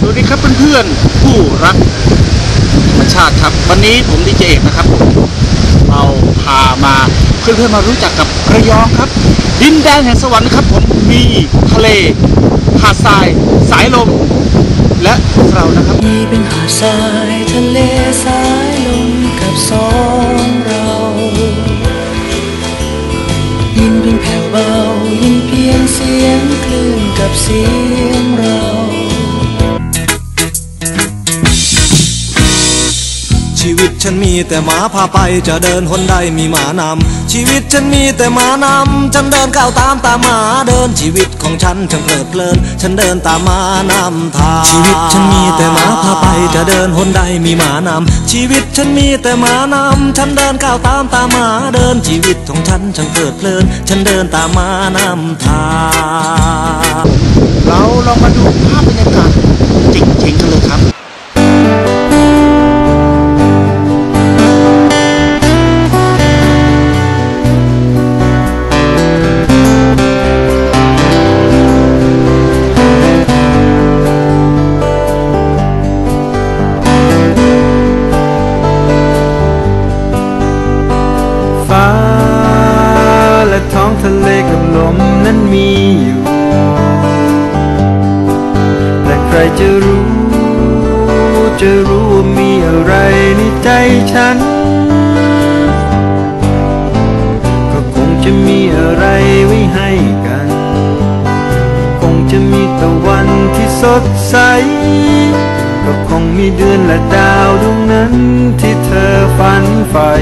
วัสดีครับเพื่อนๆผู้รักธรรมชาติครับวันนี้ผมดีเจเอกนะครับผมเราพามาเพื่อนๆมารู้จักกับระยองครับดินแดนแห่งสวรรค์ครับผมมีทะเลหาดทรายสายลมและเรานะครับมีเป็นหาดทรายทะเลสายลมกับสองเรายินเป็นแผ่วเบายินเพียงเสียงคลื่นกับเสียงเราชีวิตฉันมีแต่หมาพาไปจะเดินหนใดมีหมานำชีวิตฉันมีแต่หมานำฉันเดินก้าวตามหมาเดินชีวิตของฉันช่างเพลิดเพลินฉันเดินตามหมานำทางชีวิตฉันมีแต่หมาพาไปจะเดินหนใดมีหมานำชีวิตฉันมีแต่หมานำฉันเดินก้าวตามหมาเดินชีวิตของฉันช่างเพลิดเพลินฉันเดินตามหมานำทางเราลองมาดูภาพบรรยากาศจริงๆกันเลยครับท้องทะเลกับลมนั้นมีอยู่แต่ใครจะรู้ว่ามีอะไรในใจฉันก็คงจะมีอะไรไว้ให้กันคงจะมีตะวันที่สดใสก็คงมีเดือนและดาวดวงนั้นที่เธอฝันใฝ่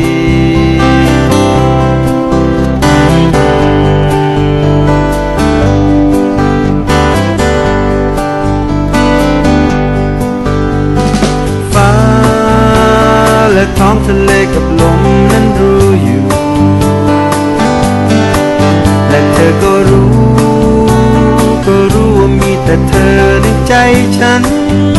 และท้องทะเลกับลมนั้นรู้อยู่และเธอก็รู้ว่ามีแต่เธอในใจฉัน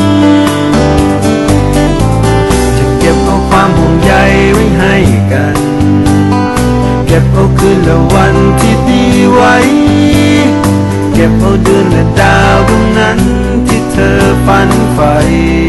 จะเก็บเอาความห่วงใยไว้ให้กันเก็บเอาคืนและวันที่ดีไว้เก็บเอาเดือนและดาวดวงนั้นที่เธอฝันใฝ่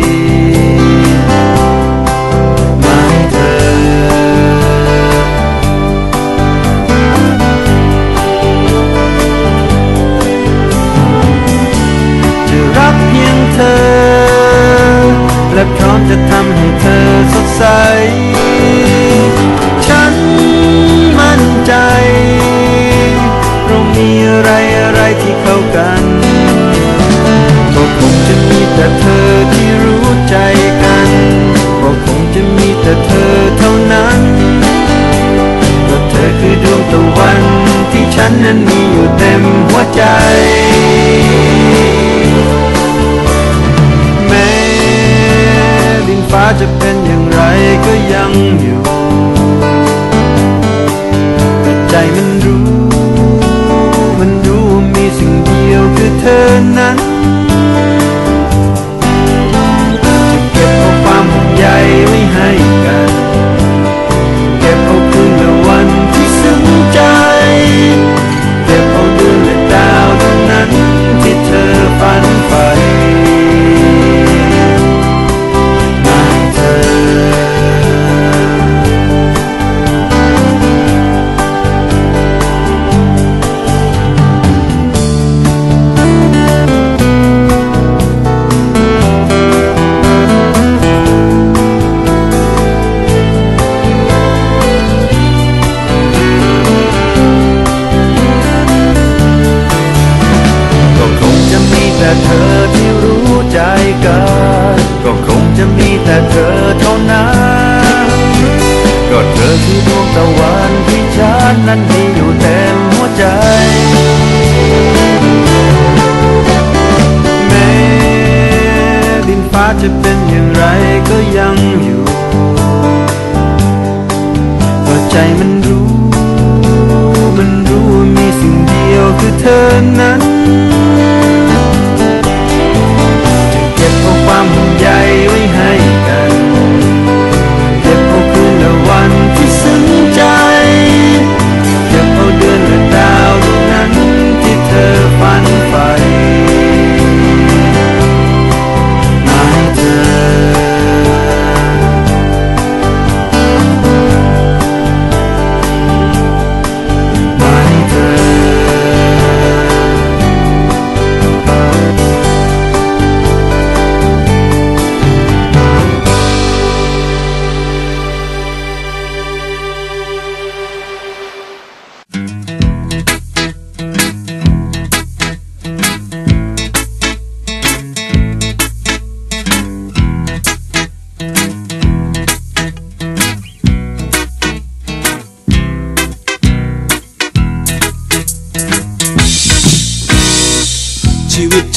และพร้อมจะทำให้เธอสดใสฉันมั่นใจเรามีอะไรที่เข้ากันก็คงจะมีแต่เธอที่รู้ใจกันก็คงจะมีแต่เธอเท่านั้นเพราะเธอคือดวงตะวันที่ฉันนั้นมีอยู่เต็มหัวใจฟ้าจะเป็นอย่างไรก็ยังอยู่แต่ใจมันรู้ว่ามีสิ่งเดียวคือเธอนั้นจะเก็บเอาความห่วงใยไว้ให้กันเก็บเอาคืนและวันที่ซึ้งใจเก็บเอาเดือนและดาวดวงนั้นที่เธอฝันใฝ่แต่เธอที่รู้ใจกันก็คงจะมีแต่เธอเท่านั้นก็เธอคือดวงตะวันที่ฉันนั้นมีอยู่เต็มหัวใจแม้ดินฟ้าจะเป็นอย่างไรก็ยังอยู่ก็ใจมันรู้ว่ามีสิ่งเดียวคือเธอนั้นความห่วงใยไว้ให้กันเก็บเอาคืนและวันที่ซึ้งใจเก็บเอาเดือนและดาวดวงนั้นที่เธอฝันใฝ่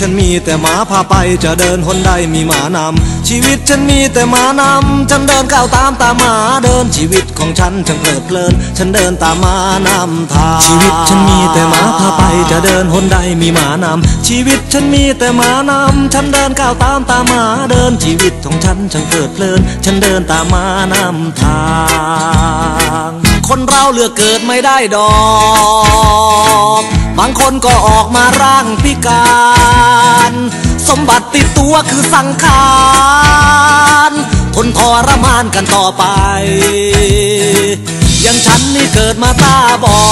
ฉันมีแต่หมาพาไปจะเดินหนใดมีหมานำชีวิตฉันมีแต่หมานำฉันเดินก้าวตามหมาเดินชีวิตของฉันช่างเพลิดเพลินฉันเดินตามหมานำทางชีวิตฉันมีแต่หมาพาไปจะเดินหนใดมีหมานำชีวิตฉันมีแต่หมานำฉันเดินก้าวตามหมาเดินชีวิตของฉันช่างเพลิดเพลินฉันเดินตามหมานำทางคนเราเลือกเกิดไม่ได้ดอกบางคนก็ออกมาร่างพิการสมบัติติดตัวคือสังขารทนทรมานกันต่อไปอย่างฉันนี่เกิดมาตาบอ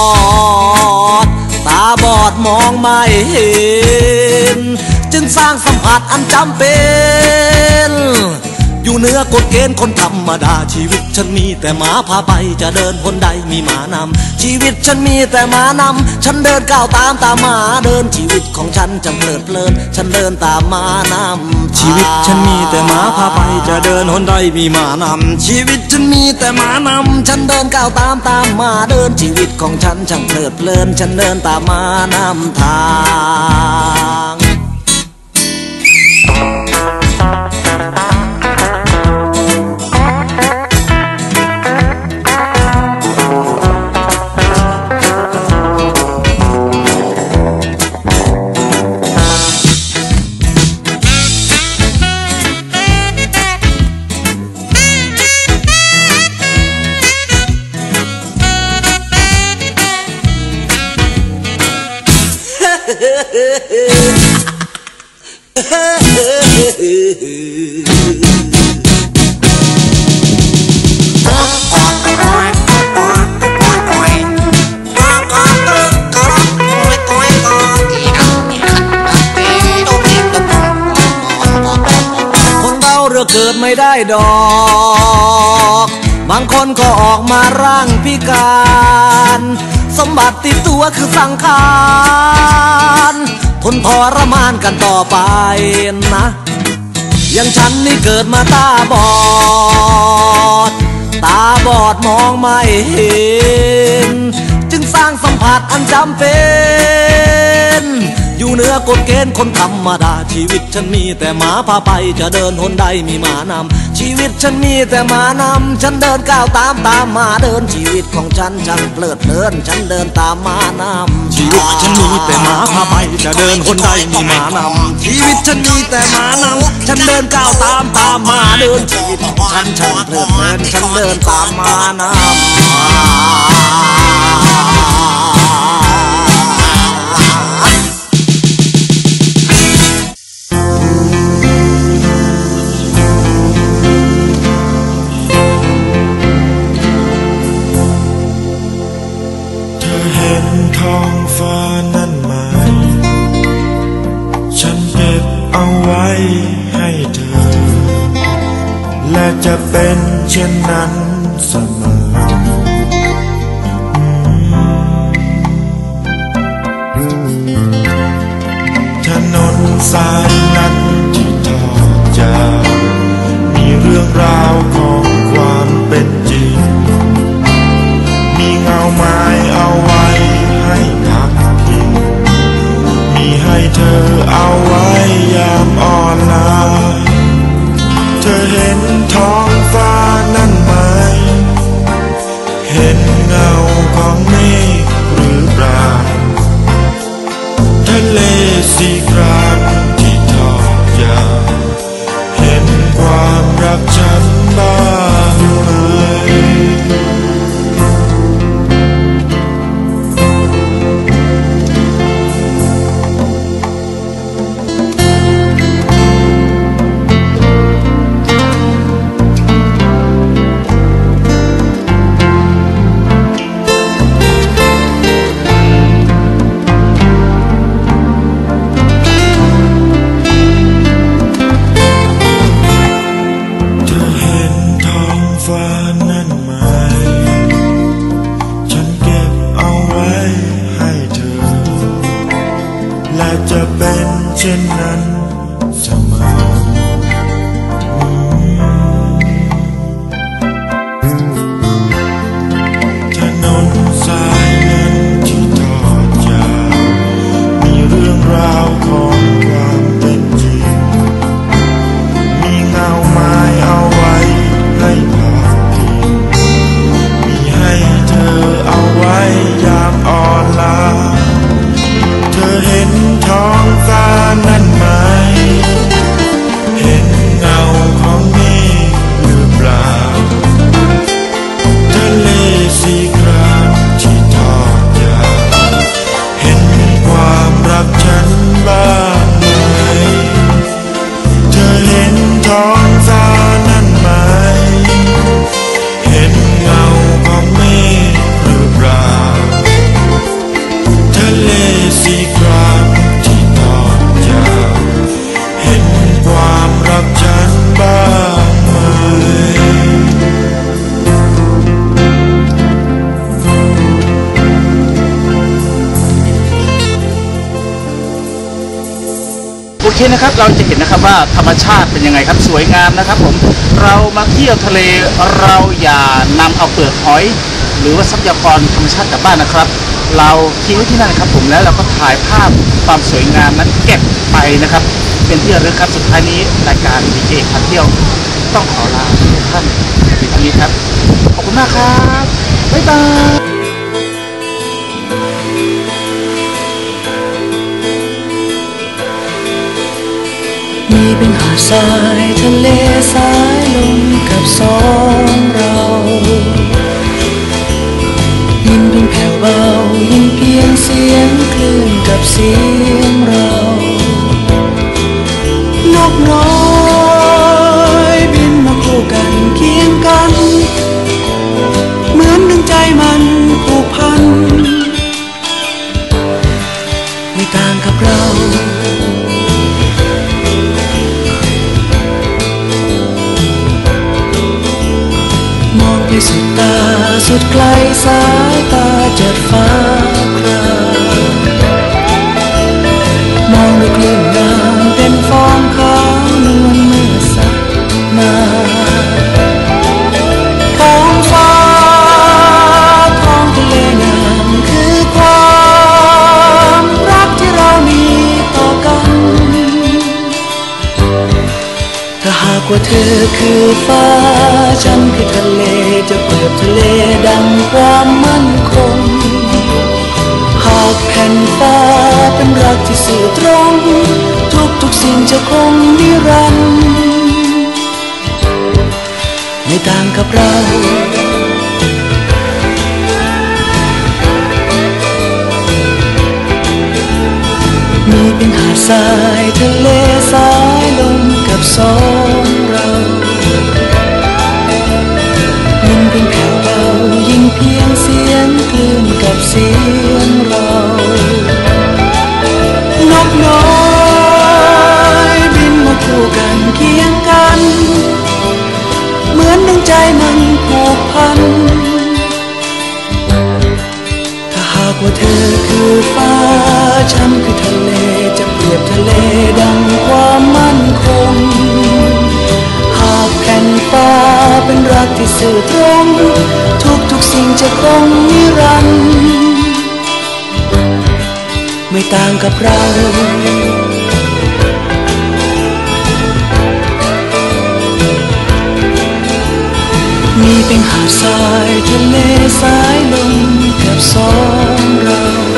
ดมองไม่เห็นจึงสร้างสัมผัสอันจำเป็นอยู่เหนือกฎเกณฑ์คนธรรมดาชีวิตฉันมีแต่หมาพาไปจะเดินคนใดมีหมานำชีวิตฉันมีแต่หมานำฉันเดินก้าวตามหมาเดินชีวิตของฉันจำเพลิดเพลินฉันเดินตามหมานำชีวิตฉันมีแต่หมาพาไปจะเดินคนใดมีหมานำชีวิตฉันมีแต่หมานำฉันเดินก้าวตามหมาเดินชีวิตของฉันช่างเพลิดเพลินฉันเดินตามหมานำทางเกิดไม่ได้ดอกบางคนก็ออกมาร่างพิการสมบัติติดตัวคือสังขารทนทรมานกันต่อไปนะอย่างฉันนี่เกิดมาตาบอดมองไม่เห็นจึงสร้างสัมผัสอันจำเป็นอยู่เหนือกฎเกณฑ์คนธรรมดาชีวิตฉันมีแต่หมาพาไปจะเดินหนใดมีหมานำชีวิตฉันมีแต่หมานำฉันเดินก้าวตามหมาเดินชีวิตของฉันช่างเพลิดเพลินฉันเดินตามหมานำชีวิตฉันมีแต่หมาพาไปจะเดินหนใดมีหมานำชีวิตฉันมีแต่หมานำฉันเดินก้าวตามหมาเดินชีวิตของฉันช่างเพลิดเพลินฉันเดินตามหมานำท้องฟ้านั่นไหมฉันเก็บเอาไว้ให้เธอและจะเป็นเช่นนั้นเสมอถนนสายนั้นที่ทอดจะมีเรื่องราวของความเป็นจริงมีเงาไม้เอาไว้ให้พักพิงมีให้เธอเอาไว้ยามอ่อนล้าเธอเห็นท้องฟ้านั่นไหมเห็นเงาของเมฆหรือเปล่าทะเลสีครามที่ทอเคนะครับเราจะเห็นนะครับว่าธรรมชาติเป็นยังไงครับสวยงามนะครับผมเรามาเที่ยวทะเลเราอย่านำเอาเปลือกหอย หรือว่าทรัพยากรธรรมชาติกลับบ้านนะครับเราทิ้งไว้ที่นั่นนะครับผมแล้วเราก็ถ่ายภาพความสวยงามนั้นเก็บไปนะครับเป็นที่ระลึกครับสุดท้ายนี้รายการดีเจพาเที่ยวต้องขอลาทุกท่านในที่นี้ครับขอบคุณมากครับบ๊ายบายมีเป็นหาดทรายทะเลสายลมกับสองเรายินเป็นแผ่วเบายินเพียงเสียงคลื่นกับเสียงเรานกน้อยบินมาคู่กันเคียงกันเหมือนดังใจมันผูกพันไม่ต่างกับเราสุดตาสุดไกลสายตาเจิดฟ้าครามองดูคลื่นน้ำเป็นฟองขาวนวลเมื่อสักมาท้องฟ้าท้องทะเลงามคือความรักที่เรามีต่อกันถ้าหากว่าเธอคือฟ้าฉันคือทะเลจะเปรียบทะเลดังความมั่นคงหากแผ่นฟ้าเป็นรักที่สื่อตรงทุกสิ่งจะคงนิรันดร์ไม่ต่างกับเรามีเป็นหาดทรายทะเลสายลมกับสองเรายิ่งเป็นแผ่วเบายิ่งเพียงเสียงคลื่นกับเสียงเรานกน้อยบินมาคู่กันเคียงกันเหมือนดังใจมันผูกพันถ้าหากว่าเธอคือฟ้าฉันคือทะเลจะเปรียบทะเลดังความมั่นคงหากแผ่นฟ้าเป็นรักที่สื่อตรงทุกสิ่งจะคงนิรันดร์ไม่ต่างกับเรามีเป็นหาดทรายทะเลสายลมกับสองเรา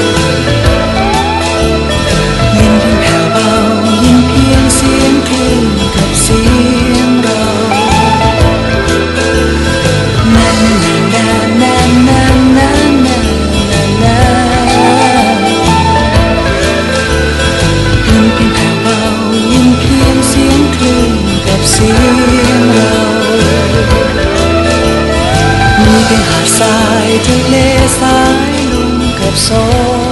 ยิ่งเป็นแผ่วเบายิ่งเพียงเสียงคลื่นกับเสียงเรานั่นนั่นนั่นนั่นนั่นนั่นนั่นยิ่งเป็นแผ่วเบายิ่งเพียงเสียงคลื่นกับเสียงเรามีเป็นหาดทรายทะเลสายลมกับสอง